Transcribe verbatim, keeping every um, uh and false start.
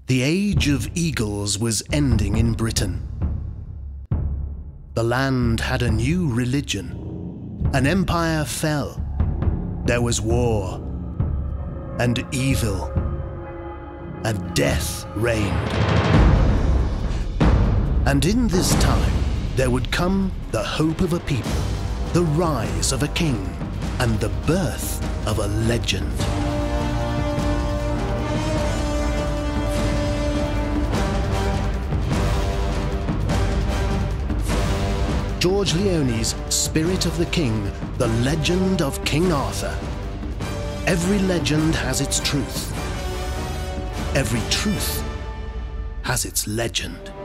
The age of eagles was ending in Britain. The land had a new religion. An empire fell. There was war, and evil, and death reigned. And in this time, there would come the hope of a people, the rise of a king, and the birth of a legend. George Leone's Spirit of the King, the legend of King Arthur. Every legend has its truth. Every truth has its legend.